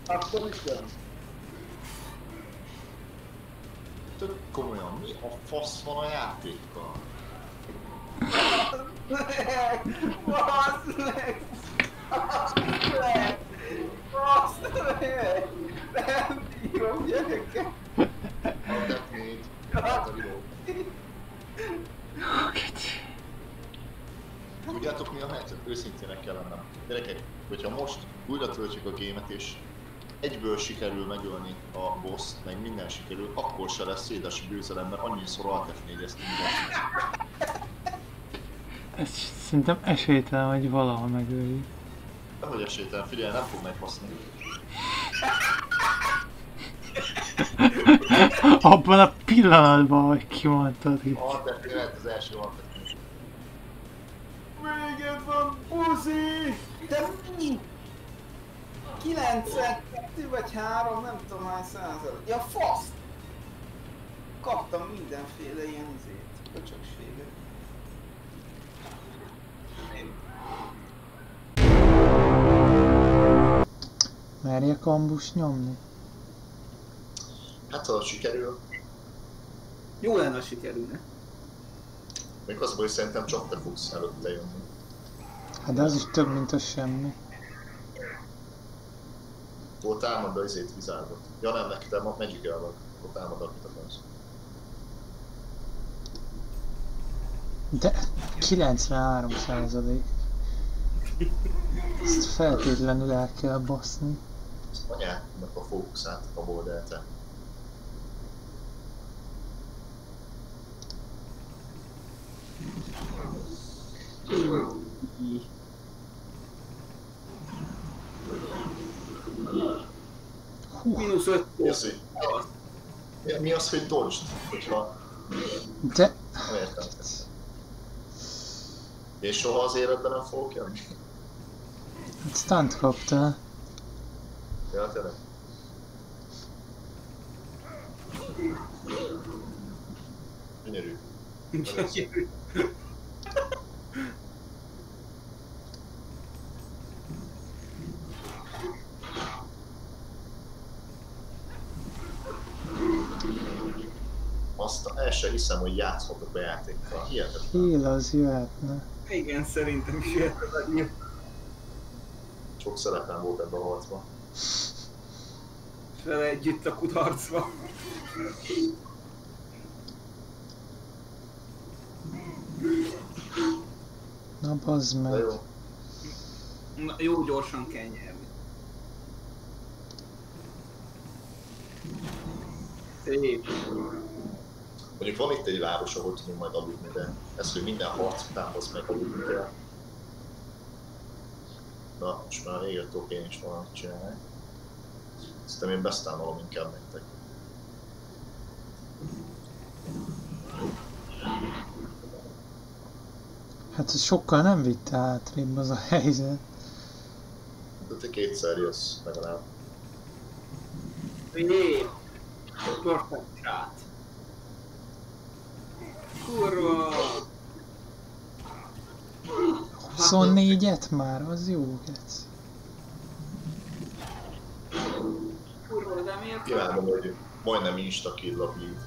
Akkor is jön. Tök komolyan, mi a fasz van a játékkal? Bassz meg! Bassz meg! Nem bírom, gyerekek! Adett négy, hát a videó. Tudjátok mi a helyzet? Őszintének kell lennem. Gyerekek, hogyha most újra töltjük a gémet és egyből sikerül megölni a boss-t, meg minden sikerül, akkor se lesz szédesi győzelem, mert annyiszor Alt F4-eztünk be. Ez szerintem esélytelen, hogy valaha megöljük. Dehogy esélytelen, figyelj, nem fog megbaszni. Abban a pillanatban, hogy kimondtad itt. Alt F4 lehet az első Alt F4. Véged van, buzi! De mi? 92 vagy 3, nem tudom hány százalék. Ja, fasz! Kaptam mindenféle ilyen izét, köcsökséget. Merjek ambus nyomni? Hát ha sikerül, Jó lenne, ha sikerülne. még az baj, szerintem csak te fogsz előtte jönni. Hát de az is több, mint a semmi. Ott támad a izét Wizardot. Ja nem, neki te Magic-el vagy. Ott támad, akit akarsz. De 93%. Ezt feltétlenül el kell baszni. Azt anyádnak a fókuszát abból el. Mínusz 5 Mi az, hogy dodged? Hogyha... De... Nem értem. És soha az életben nem fogok jönni? Stunt kaptál. Ja, tényleg. Gyönyörű. Gyönyörű. Azt el sem hiszem, hogy játszhatok a játékkal. Hihetetlen. Heal az jöhetne. Igen, szerintem is jöhet a nyílt. Sok szerepem volt ebben a harcban. És vele együtt a kudarcba. Na bazd De meg. jó. Na, jó gyorsan kell nyerni. Szép. Mondjuk van itt egy város, ahol tudunk majd aludni, de ez, hogy minden harc után az meg aludni kell. Na, most már régöttől én is valamit csinálni. Szerintem én beszámolom inkább nektek. Hát ez sokkal nem vitte hátrébb az a helyzet. De te kétszer jössz legalább. Szép. Perfect shot. Kurva! 24-et már, az jó gec. Kurva, de miért? Kívánom, hogy majdnem insta-kill a bleed.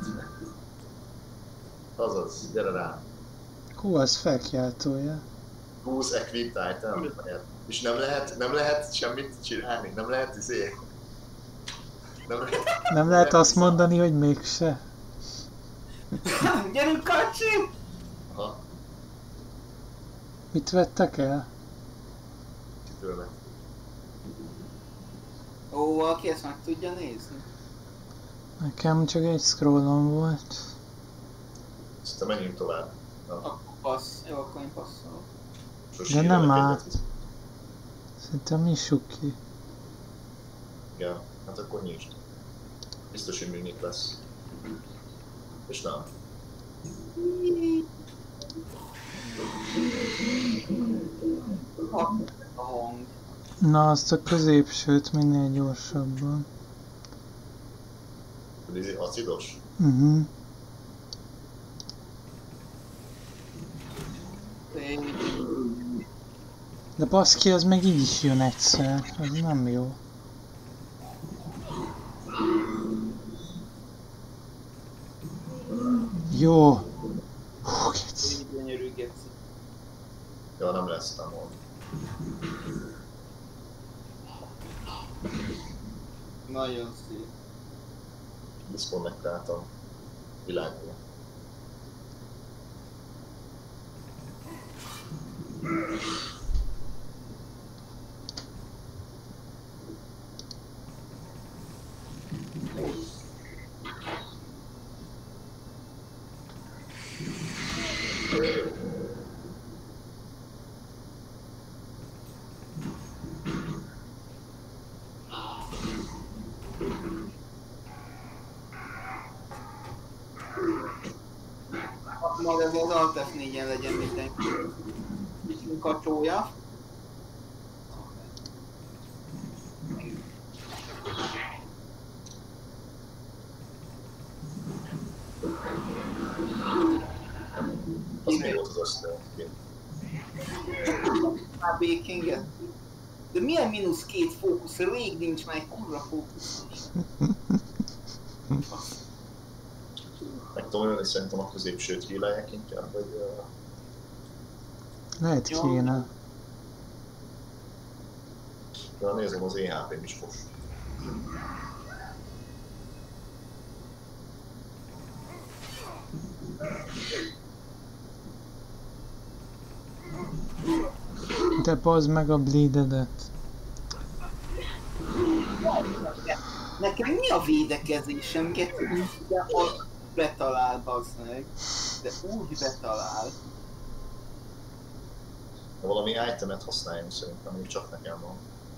Azaz, gyere rá. Hú, az felkiáltója. Use equipped item. És nem lehet semmit csinálni, nem lehet izé. Nem lehet azt mondani, hogy mégse. Gyerünk, kacsi! Aha, Mit vettek el? kitől meg. Ó, valaki ezt meg tudja nézni? Nekem csak egy scrollom volt. Szerintem menjünk tovább. Na, Akkor passz. Jó, akkor én passzolok. sose De nem írjanak áll. egyet. Szerintem nyissuk ki. Igen, hát akkor nyisd. Biztos, hogy még nyit lesz. És nem. A hang. Na, azt a középsőt minél gyorsabban. Ez acidos? De baszki, az meg így is jön egyszer. Az nem jó. Jó. Hú, geci. Így gyönyörű geci. Ja, nem lesz tamol. Nagyon szép. Disconnectáltam világból. Majd ez az Alt F4-en legyen mindenki. Kicsim kacsója. Az mi volt az össze? A Bakinget. De milyen -2 fókusz? Rég nincs már egy kurva fókusz. Meg tudom ölni szerintem a középsőt hílálják inkább, vagy... Lehet kéne. Ja, nézem, az EHP-m is fos. De bazd meg a bleededet. Nekem mi a védekezésem? De ott betalál, bazd meg. De úgy betalál. De valami itemet használjam szerintem, még csak nekem van.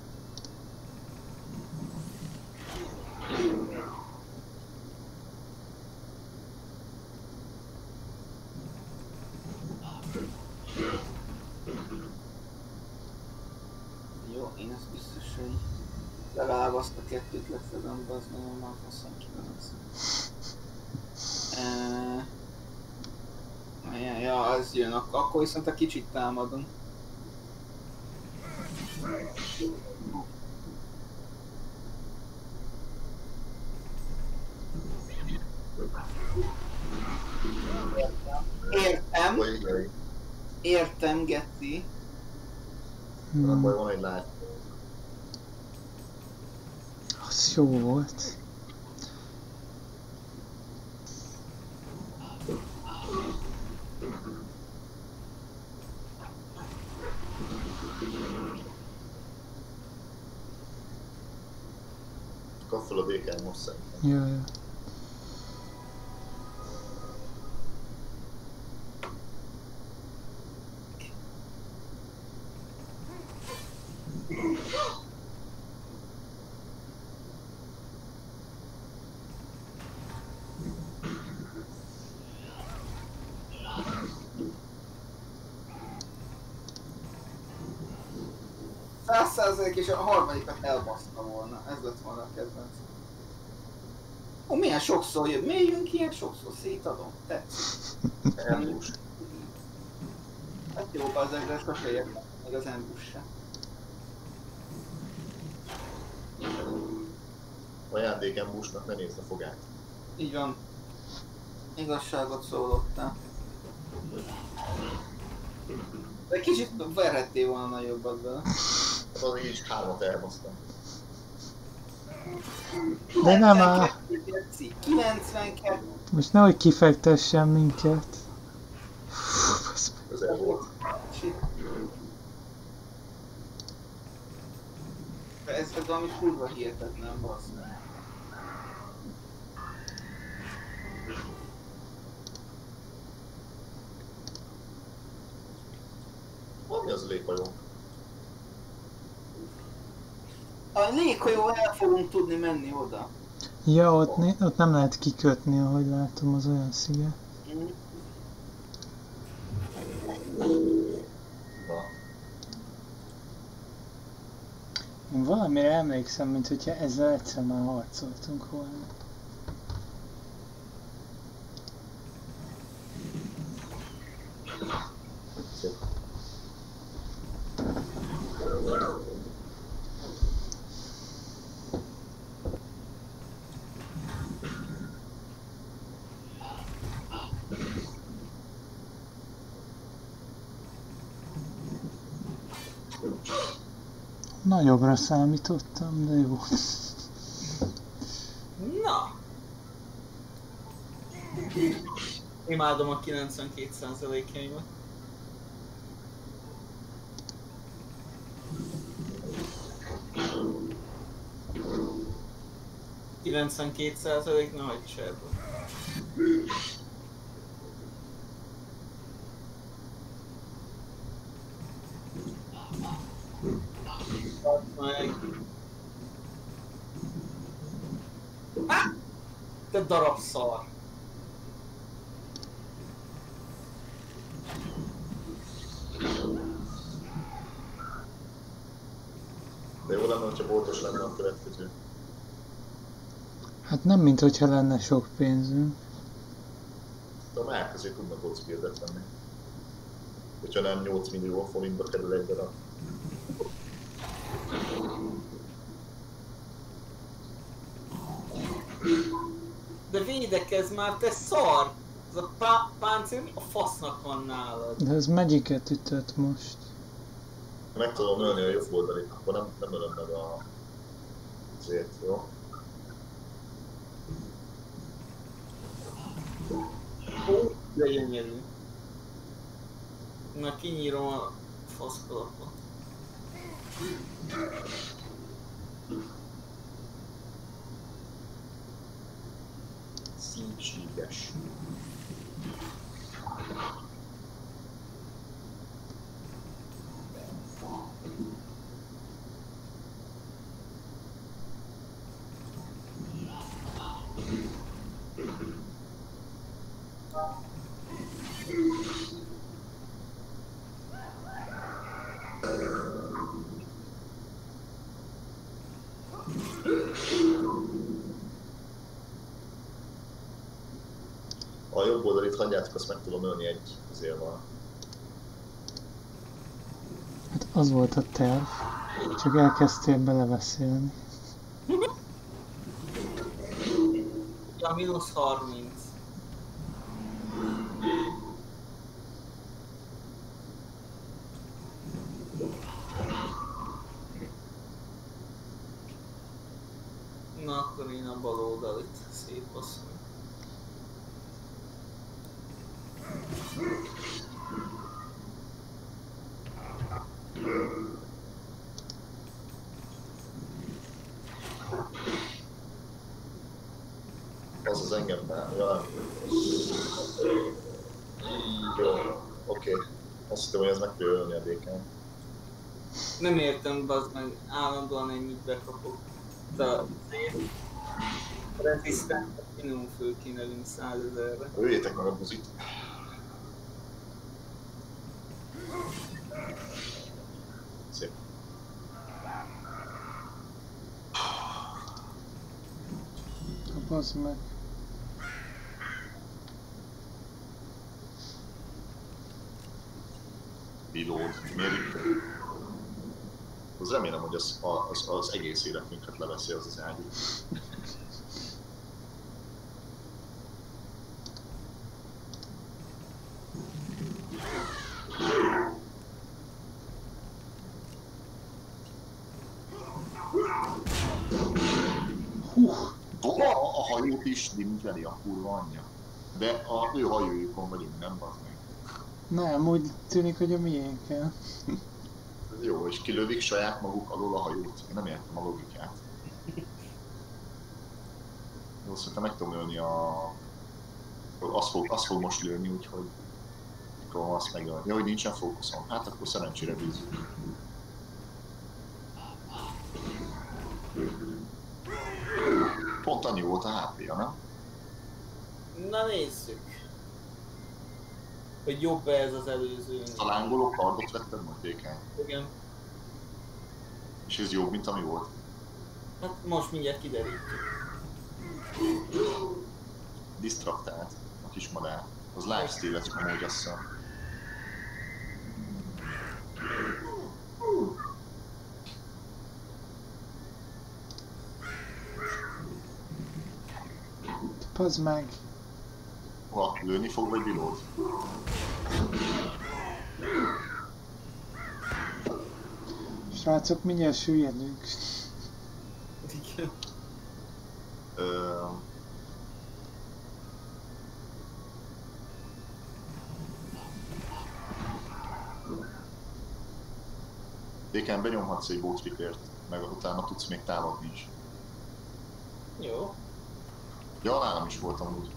Jó, én ezt biztos, hogy legalább azt a kettőt lefedem, de az nagyon már faszom kívánsz. Ja, az jön, akkor viszont a kicsit támadom. Értem. Értem, Geci. Akkor van egy lát. Az jó volt. Kap fel a DK most szerintem. Jaj. És a harmadikat elbaszta volna, ez lett volna a kedvenc. Ó, milyen sokszor jön, miért jön ki ilyen sokszor, szétadom, tetszik. Elbús. Hát jó, bazdmeg, de sose értem, még az ambush se. Ajándékembúsnak ne nézd a fogát. Így van. Igazságot szólottál. De kicsit verhettél volna nagyobbat bele. Az így 3-at elbasztam. De nem áll. 92. Most nehogy kifektessen minket. Fú, basz meg. Közel volt. Ez valami kurva hihetetlen, bassz. Mi az a léghajó? A léghajó el fogunk tudni menni oda. Ja, ott nem lehet kikötni, ahogy látom, az olyan sziget. Na. Én valamire emlékszem, mint hogyha ezzel egyszer már harcoltunk volna. Szép. Nagyobbra számítottam, de jó. Na! Imádom a 92%-jaimat. Na, hogy is ebből. Meg. Te darab szar! De jó lenne, hogyha boltos lenne a következő. Hát nem mint hogyha lenne sok pénzünk. De a már közé tudnak Godspeedet venni. Hogyha nem 8 millió forintba kerül egy darab. De védekezz már, te szar! Ez a páncél a fasznak van nálad. De ez Magic-et ütött most. Meg tudom ölni a jobb oldalit, akkor nem ölöm meg azért, jó? Ó, de gyönyörű. Na, kinyírom a faszkalapot. Szívséges. A jobb oldalit hagyjátok, azt meg tudom ölni egy azért. Hát az volt a terv. Csak elkezdtél belebeszélni. Ja, -30. Na, akkor én a bal oldalit szétbaszom. Az engem már, ja. Jó, oké. Azt hittem, hogy ez meg fogja ölni a DK-n. Nem értem, bazd meg, állandóan ennyit bekapok. De azért rezisztensnek minimum föl kéne vinni 100 000-re. Öljétek meg a buzit. Szép. Bazd meg. Reload. Miért itt? Az remélem, hogy az egész életünket leveszi az ágyú. A hajót is dimzseli a kurva anyja. De a ő hajójukon vagyunk, nem bazd meg. Nem, úgy tűnik, hogy a miénken. Jó, és kilövik saját maguk alól a hajót. Én nem értem a logikát. Jó, szerintem meg tudom ölni azt fog most lőni, úgyhogy akkor azt megölni. Ja, hogy nincsen fókuszom. Hát akkor szerencsére bízunk. Pont annyi volt a HP-ja, nem? Na nézzük. Hogy jobb ez az előző. A lángoló kardot vetted most DK-n? Igen. És ez jobb, mint ami volt? Hát most mindjárt kiderítjük. Disztraktált a kis madár. Az lifestyle lesz amúgy azt hiszem. Bazd meg. Ha lőni fog, vagy reload? Srácok, mindjárt süllyedünk. Igen. Déken benyomhatsz egy boat repair-t, meg utána tudsz még támadni is. Jó. Ja, nálam is voltam úgy.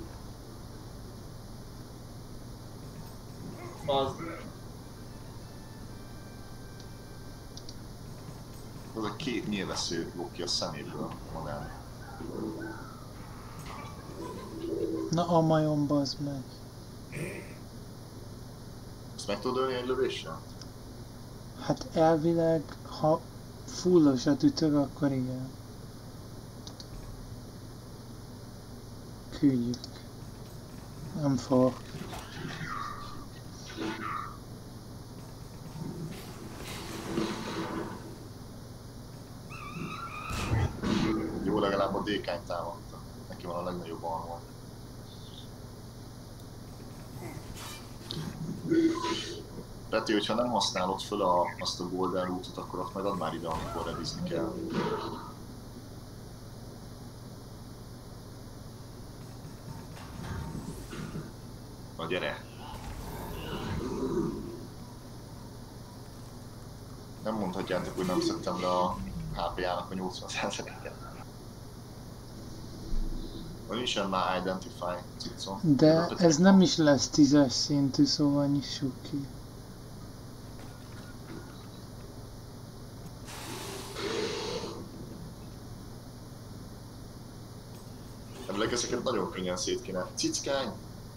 Az. Az a két nyilvessző lóg ki a szeméből modern. Na a majom, bazd meg. Ezt meg tudod ölni egy lövéssel? Hát elvileg, ha fullosat ütök, akkor igen. Küldjük. Nem fogok. Jó, legalább a dékány támadta. Neki van a legnagyobb armor. Peti, hogyha nem használod föl azt a Golden Root-ot, akkor azt meg add már ide, amikor revizni kell. Na gyere! Nem mondhatjátok, hogy nem szedtem le a HP-jának a 80%-et. Van is már Identify cicom. De ez nem is lesz 10-es szintű, szóval nyissuk ki. Emlék, ezeket nagyon könnyen szét kéne. Cickány!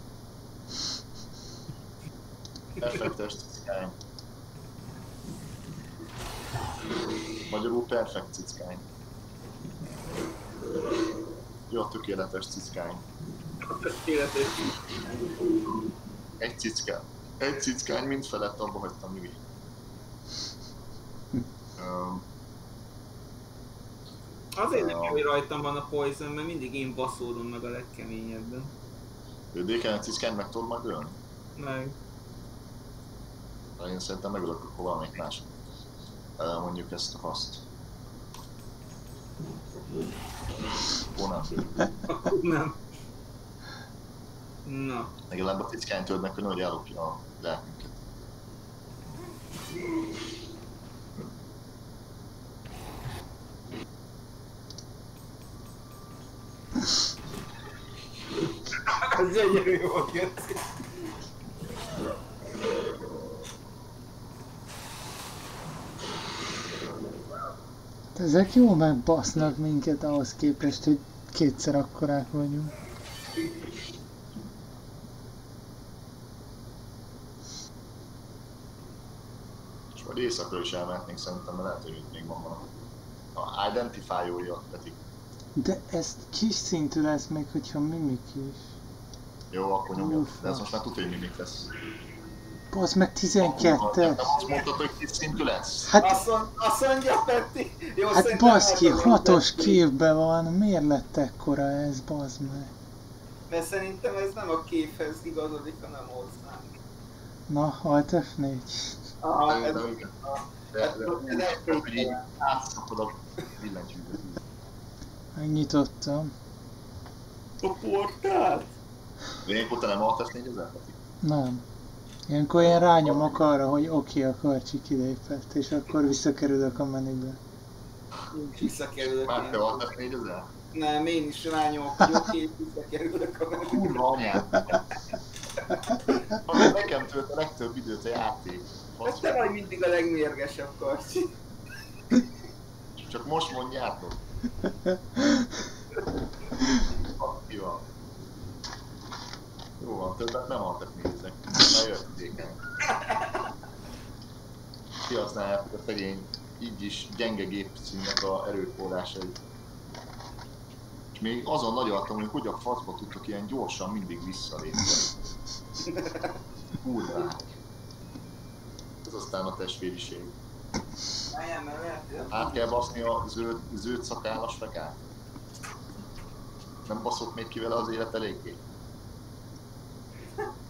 Effektes cickány. Magyarul perfekt cickány. Jó, tökéletes cickány. Tökéletes. Egy cickány. Egy cickány, mind felett abba hagytam mi. Azért nem jó, hogy rajtam van a poison, mert mindig én baszódom meg a legkeményebben. Déken a cickány meg tudod majd ölni? Meg. Én szerintem megölök akkor valamelyik más. Mondjuk ezt a faszt. Nem. Akkor nem. Na. Legalább a cickány tölt meg, hogy ellopja a lelkünket. Ez gyönyörű volt, Göci. Ezek jól megbasznak minket ahhoz képest, hogy kétszer akkorák vagyunk. És majd éjszakra is elmehetnénk szerintem, mert lehet, hogy itt még van valami. A Identify-olja pedig. De ez kis szintű lesz még, hogyha mimik is. Jó, akkor nyomjuk. De ez most már tudja, hogy mimik lesz. Basz meg 12-es. Nem azt mondtad, hogy kis szintű lesz? Hát, Azt mondja, Petti! Jó, hát szerintem baszki, elfogadom, 6-os Petti. képben van, miért lett ekkora ez, bazd meg? Mert szerintem ez nem a képhez igazodik, hanem hozzánk. Na, Alt F4. Ah, ez... De igen. De hogy így átszakod a billentyűzet. Megnyitottam. A portált? De ilyenkor te nem Alt F4-ezel, Peti? Nem. Ilyenkor én rányomok arra, hogy oké, a karcsi kilépett, és akkor visszakerülök a menübe. Én is visszakerülök. Már te Alt F4-ezel? Nem, én is rányomok, hogy oké, visszakerülök a menübe. Kurva anyád! Ami nekem tölt a legtöbb időt a játék. Hát te vagy mindig a legmérgesebb, Karcsi. Csak most mondjátok. Ki van? Jó van, többet nem adtak nézek. Már jötték el. Kihasználják a szegény, így is gyenge gépcímnek a erőforrásait. És még azon nagyaltam, hogy a faszba tudtok ilyen gyorsan mindig visszalépni. Kurvák. Ez aztán a testvériség. Álljál, mert lehet, hogy... Át kell baszni a zöld szakállas fekát? Nem baszok még ki vele az élet eléggé?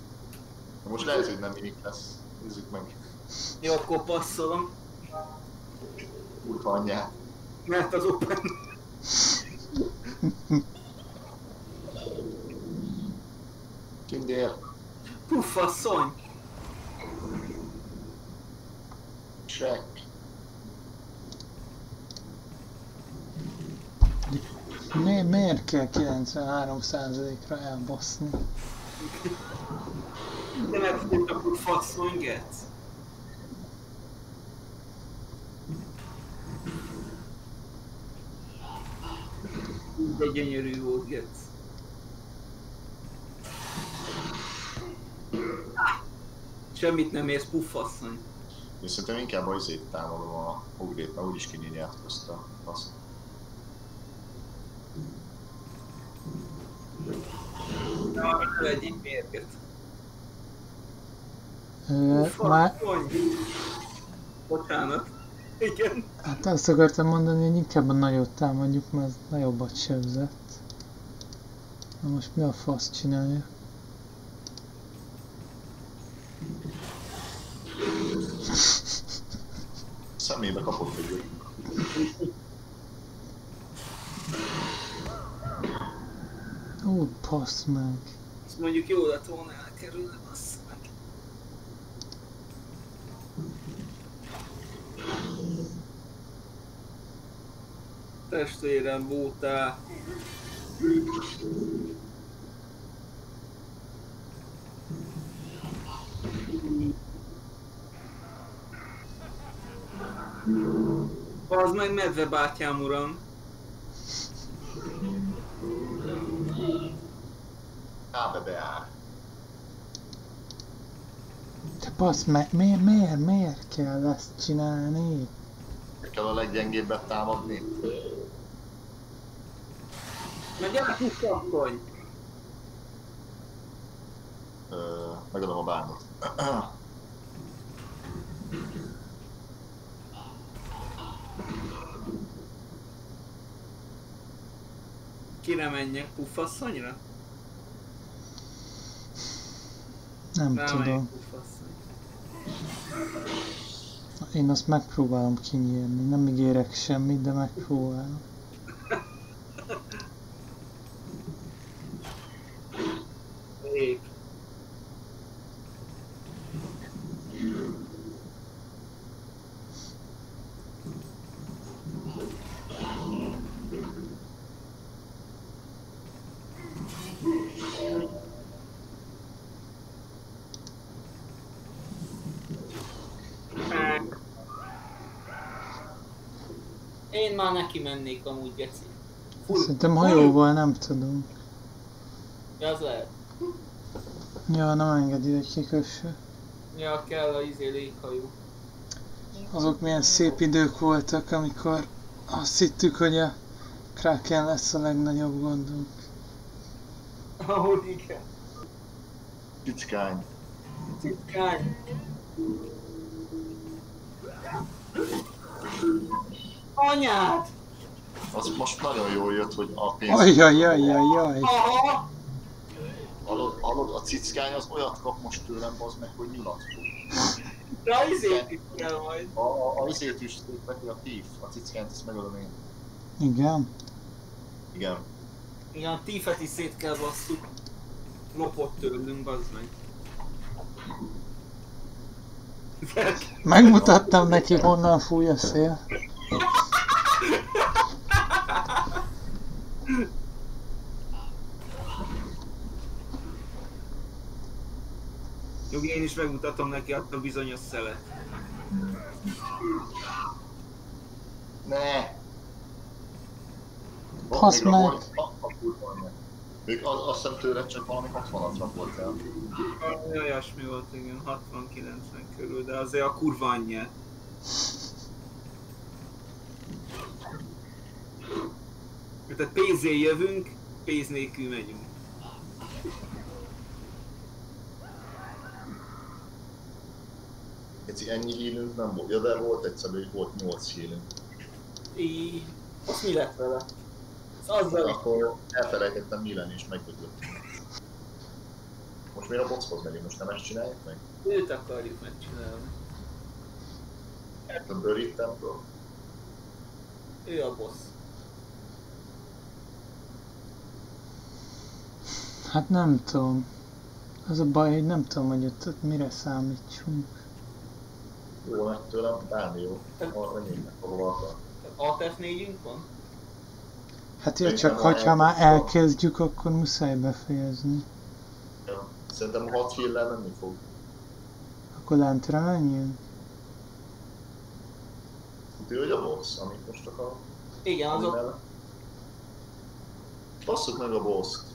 Most lehet, hogy nem minik lesz. Nézzük meg. Jó, akkor passzolom. Kurva anyját. Mert az open... Kindél. Puffasszony! Shrek. Miért kell 93%-ra elbaszni? De megfogta a puffasszony, Gec. De gyönyörű volt, Gec. Semmit nem érsz, puffasszony. Én szerintem inkább a izét támadom a ugrét, mert úgyis kinyírját hozta. Azt. Na, egyik mérget. Már, Bocsánat. Igen. hát azt akartam mondani, hogy inkább a nagyot támadjuk, mert az nagyobbat sebzett. Na most mi a fasz csinálja? Szemébe kapott egy. Ó, passz meg. Ezt mondjuk jó lett volna elkerülni, bassz meg. Testvérem, bútál. Az meg medve bátyám, uram. Ábe beáll. Te passz meg, miért kell ezt csinálni? Kell a leggyengébbet támadni. Na gyere, puffasszony! Megadom a bármot. Kire menjek, puffasszonyra? Nem Rámegyek, tudom. puffasszony. Én azt megpróbálom kinyírni, nem ígérek semmit, de megpróbálom. Szép. Én már neki mennék amúgy, geci. Szerintem hajóval nem tudunk. Ja, az lehet. Ja, nem engedi, hogy kikösse. Ja, kell a léghajó. Azok milyen szép idők voltak, amikor azt hittük, hogy a Kraken lesz a legnagyobb gondunk. Ahogy igen. Cickány. Citkány. Anyád! Az most nagyon jól jött, hogy a pénz... Ajajajajaj. Aha! Hallod, a cickány az olyat kap most tőlem, az meg, hogy nyulat fog. De izét is kell majd. A izét is neki a tív, a cickányt ezt megadom én. Igen. Igen. Igen, a tífet is szét kell basszuk. Lopott tőlünk, bazd meg. Megmutattam neki, honnan fúj a szél. Jogi, én is megmutatom neki azt a bizonyos szelet. Ne! Hasz meg! Még azt hiszem tőle csak valami 60-at rakolt el. Olyasmi volt, igen, 60-90 körül, de azért a kurva anyja. Tehát pénzé jövünk, pénz nélkül megyünk. Ennyi hílünk nem volt, ja, de volt egyszer, hogy volt 8 hílünk. Így, azt mi lett vele? Azzal akkor elfelejtettem mi lenni és megdöglött. Most miért a boxhoz megyünk? Most nem ezt csináljuk meg? őt akarjuk megcsinálni. A Buried Temple. Ő a boss. Hát nem tudom. Az a baj, hogy nem tudom, hogy ott mire számítsunk. Jó nagy tőlem, bármi jó. Arra nyílnak, ahol akar. Tehát ATF4-ünk van? Hát jó, Szerintem csak ha hogyha már elkezdjük, elkezdjük, akkor muszáj befejezni. Ja. Szerintem 6 kill-lel menni fog. Akkor lentre menjünk? Tudja, hogy a boss, amit most akarok. Igen, azok... Basszuk meg a boss-t.